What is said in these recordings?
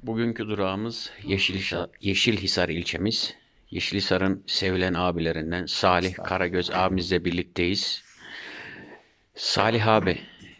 Bugünkü durağımız Yeşilhisar ilçemiz. Yeşilhisar'ın sevilen abilerinden Salih Karagöz abimizle birlikteyiz. Salih abi,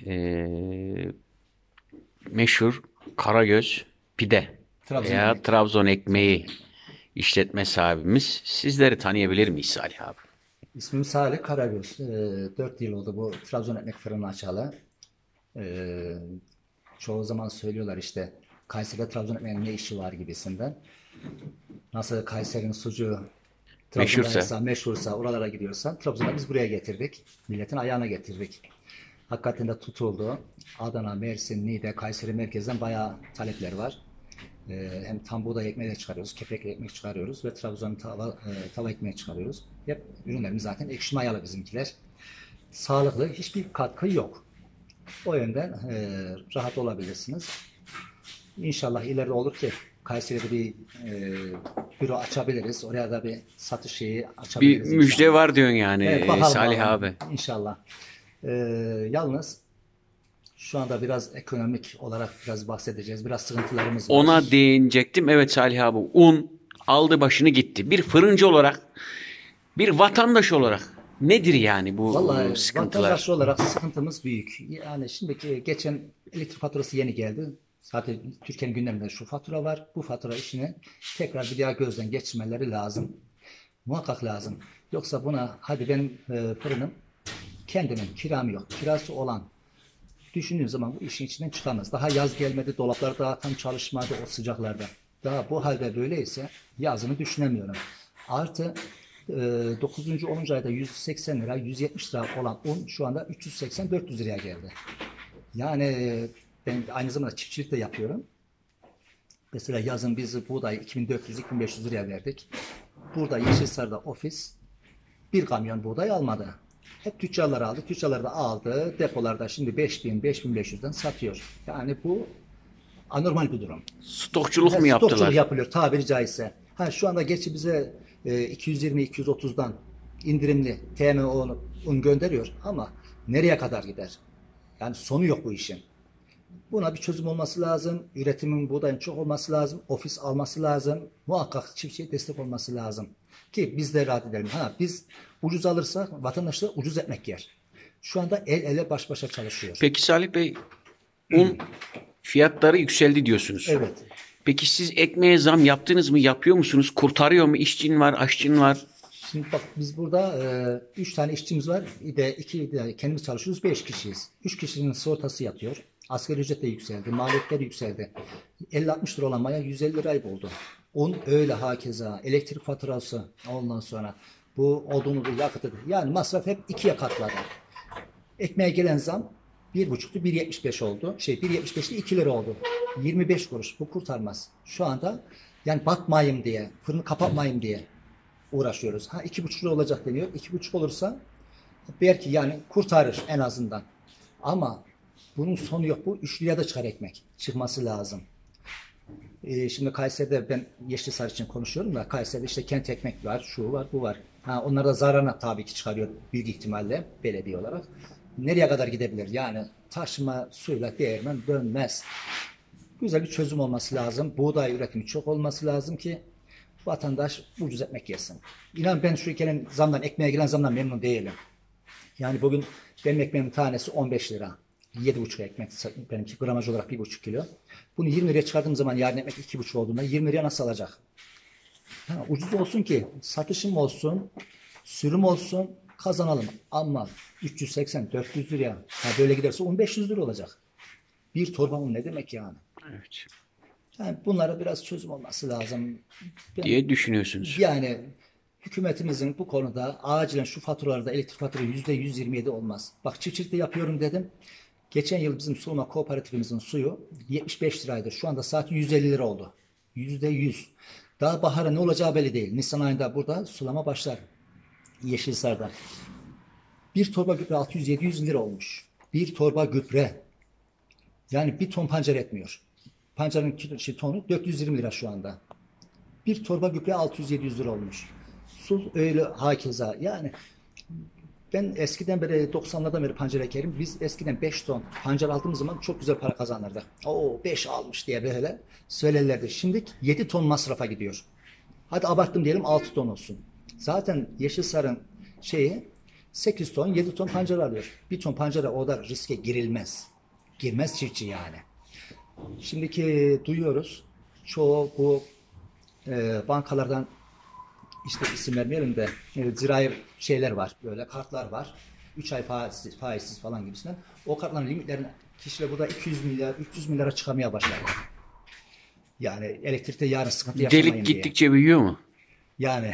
meşhur Karagöz pide Trabzon veya ekmek. Trabzon ekmeği işletme sahibimiz. Sizleri tanıyabilir miyiz Salih abi? İsmim Salih Karagöz. 4 yıl oldu bu Trabzon ekmek fırını açalı. Ee, Çoğu zaman söylüyorlar işte Kayseri'de Trabzon ekmeğinin ne işi var gibisinden. Nasıl Kayseri'nin sucuğu Meşhursa. Trabzon'daysa, meşhursa, oralara gidiyorsan Trabzon'a biz buraya getirdik. Milletin ayağına getirdik. Hakikaten de tutuldu. Adana, Mersin, Niğde, Kayseri merkezden bayağı talepler var. Hem tam buğday ekmeği de çıkarıyoruz, kepek ekmek çıkarıyoruz ve Trabzon tava ekmeği çıkarıyoruz. Hep ürünlerimiz zaten ekşi mayalı bizimkiler. Sağlıklı, hiçbir katkı yok. O yönden rahat olabilirsiniz. İnşallah ileride olur ki Kayseri'de bir büro açabiliriz. Oraya da bir satış şeyi Bir açabiliriz müjde inşallah. var diyorsun yani Evet, bakalım Salih bakalım. abi. İnşallah. Ee, Yalnız şu anda biraz ekonomik olarak biraz bahsedeceğiz. Biraz sıkıntılarımız var. Ona değinecektim. Evet Salih abi, un aldı başını gitti. Bir fırıncı olarak, bir vatandaş olarak nedir yani bu Vallahi sıkıntılar? vatandaş olarak sıkıntımız büyük. Yani şimdiki geçen elektrik faturası yeni geldi. Zaten Türkiye'nin gündeminde şu fatura var. Bu fatura işini tekrar bir daha gözden geçirmeleri lazım. Muhakkak lazım. Yoksa buna hadi benim fırınım kendimin kiram yok. Kirası olan düşündüğün zaman bu işin içinden çıkamaz. Daha yaz gelmedi. Dolaplar daha tam çalışmadı o sıcaklarda. Daha bu halde böyleyse yazını düşünemiyorum. Artı 9. 10. ayda 180 lira, 170 lira olan un şu anda 380-400 liraya geldi. Yani ben aynı zamanda çiftçilik de yapıyorum. Mesela yazın biz buğdayı 2400-2500 liraya verdik. Burada Yeşilsar'da ofis bir kamyon buğday almadı. Hep tüccarlar aldı. Tüccarlar da aldı. Depolarda şimdi 5000-5500'den satıyor. Yani bu anormal bir durum. Stokçuluk mu Stokçuluk yaptılar? yapılıyor tabiri caizse. Ha, şu anda geçi bize 220-230'dan indirimli TMO un gönderiyor ama nereye kadar gider? Yani sonu yok bu işin. Buna bir çözüm olması lazım. Üretimin buğdayın çok olması lazım. Ofis alması lazım. Muhakkak çiftçiye destek olması lazım. Ki biz de rahat edelim. Ha, biz ucuz alırsak vatandaş da ucuz ekmek yer. Şu anda el ele baş başa çalışıyor. Peki Salih Bey, un fiyatları yükseldi diyorsunuz. Evet. Peki siz ekmeğe zam yaptınız mı? Yapıyor musunuz? Kurtarıyor mu? İşçin var, aşçın var. Şimdi bak biz burada 3 tane işçimiz var. Bir de 2 de kendimiz çalışıyoruz. 5 kişiyiz. 3 kişinin sigortası yatıyor. Asgari ücret de yükseldi. Maliyetler yükseldi. 50-60 lira olan maya 150 lirayı buldu. Un öyle hakeza. Elektrik faturası ondan sonra bu odunu yakıtı. Yani masraf hep ikiye katladı. Ekmeğe gelen zam 1,5'tu 1,75 oldu. 1,75'ti 2 lira oldu. 25 kuruş. Bu kurtarmaz. Şu anda yani batmayayım diye, fırını kapatmayayım diye uğraşıyoruz. Ha 2,5 lira olacak deniyor. 2,5 olursa belki yani kurtarır en azından. Ama bunun sonu yok. Bu 3 liraya da çıkar ekmek. Çıkması lazım. Şimdi Kayseri'de ben Yeşilhisar için konuşuyorum da Kayseri'de işte kent ekmek var, şu var, bu var. Ha, onlar da zararına tabii ki çıkarıyor büyük ihtimalle belediye olarak. Nereye kadar gidebilir? Yani taşıma suyla değirmen dönmez. Güzel bir çözüm olması lazım. Buğday üretimi çok olması lazım ki vatandaş ucuz ekmek yesin. İnan ben şu gelen zamdan, ekmeğe gelen zamdan memnun değilim. Yani bugün benim ekmeğimin tanesi 15 lira. 7,5 ekmek benimki gramaj olarak 1,5 kilo. Bunu 20 liraya çıkardığım zaman yarın ekmek 2,5 olduğunda 20 liraya nasıl alacak? Ha, ucuz olsun ki satışım olsun, sürüm olsun, kazanalım. Ama 380-400 liraya böyle giderse 1500 lira olacak. Bir torba un ne demek yani? Evet. Yani bunlara biraz çözüm olması lazım. Ben, Diye düşünüyorsunuz. yani hükümetimizin bu konuda acilen şu faturalarda elektrik faturası %127 olmaz. Bak çiftçilikte yapıyorum dedim. Geçen yıl bizim sulama kooperatifimizin suyu 75 liraydı. Şu anda saat 150 lira oldu. %100. Daha bahara ne olacağı belli değil. Nisan ayında burada sulama başlar. Yeşilsar'da. Bir torba gübre 600-700 lira olmuş. Bir torba gübre. Yani bir ton pancar etmiyor. Pancarın tonu 420 lira şu anda. Bir torba gübre 600-700 lira olmuş. Su öyle hakeza. Yani Ben eskiden beri 90'lardan beri pancar ekerim. Biz eskiden 5 ton pancar aldığımız zaman çok güzel para kazanırdık. Oo 5 almış diye böyle söylerlerdi. Şimdi 7 ton masrafa gidiyor. Hadi abarttım diyelim 6 ton olsun. Zaten Yeşilsar'ın şeyi 8 ton 7 ton pancar alıyor. Bir ton pancara o da riske girilmez. Girmez çiftçi yani. Şimdiki duyuyoruz. Çoğu bu bankalardan işte isim vermeyelim de zirai şeyler var. Böyle kartlar var. 3 ay faizsiz falan gibisinden. O kartların limitlerini kişiler burada 200 milyar 300 milyara çıkamaya başladı. Yani elektrikte yarın sıkıntı yaşamayın Delik diye. gittikçe büyüyor mu? Yani.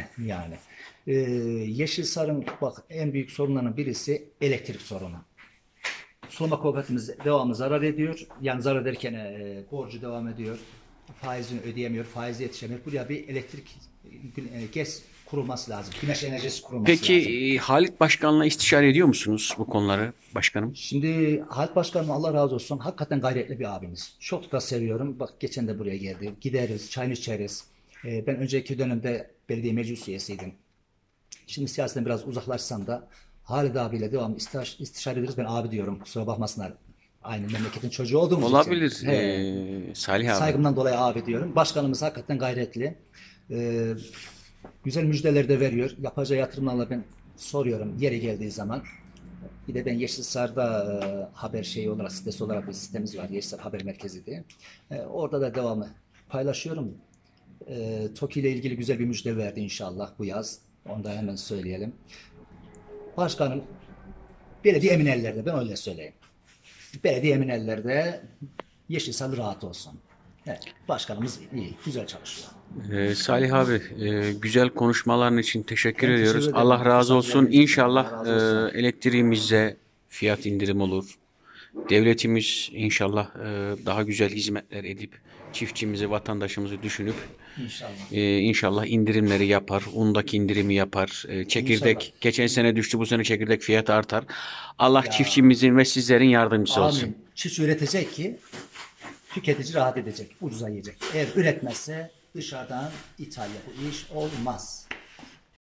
Yeşilsar'ın bak en büyük sorunlarının birisi elektrik sorunu. Sulama kooperatifimiz devamlı zarar ediyor. Yani zarar ederken borcu devam ediyor. Faizini ödeyemiyor. Faizi yetişemiyor. Buraya bir elektrik GES kurulması lazım. Güneş enerjisi kurulması lazım. Peki Halit Başkan'la istişare ediyor musunuz bu konuları başkanım? Şimdi Halit Başkanım Allah razı olsun. Hakikaten gayretli bir abimiz. Çok da seviyorum. Bak geçen de buraya geldi. Gideriz, çayını içeriz. Ben önceki dönemde belediye meclis üyesiydim. Şimdi siyasetten biraz uzaklaşsam da Halit abiyle devamlı istişare ederiz. Ben abi diyorum. Kusura bakmasınlar. Aynı memleketin çocuğu olduğumuz Olabilir için. Salih abi. Saygımdan dolayı abi diyorum. Başkanımız hakikaten gayretli. Güzel müjdeler de veriyor. Yapacağı yatırımlarla ben soruyorum yeri geldiği zaman. Bir de ben Yeşilsar'da haber şeyi olarak, sitesi olarak bir sitemiz var. Yeşilsar Haber Merkezi diye. Orada da devamlı paylaşıyorum. TOKİ ile ilgili güzel bir müjde verdi inşallah bu yaz. Onu da hemen söyleyelim. Başkanım belediye emin ellerde, ben öyle söyleyeyim. Belediye emin ellerde, Yeşilsar rahat olsun. Evet, başkanımız iyi, güzel çalışıyor. Salih abi güzel konuşmaların için teşekkür Ben ediyoruz. teşekkür ederim. Allah razı olsun. Misafirleriniz için İnşallah Allah razı olsun. elektriğimizde fiyat indirim olur. Devletimiz inşallah daha güzel hizmetler edip çiftçimizi, vatandaşımızı düşünüp İnşallah. inşallah indirimleri yapar. Undaki indirimi yapar. Çekirdek İnşallah. geçen sene düştü, bu sene çekirdek fiyatı artar. Allah Ya. çiftçimizin ve sizlerin yardımcısı olsun. Amin. Çift üretecek ki tüketici rahat edecek, ucuza yiyecek. Eğer üretmezse dışarıdan ithal bu iş olmaz.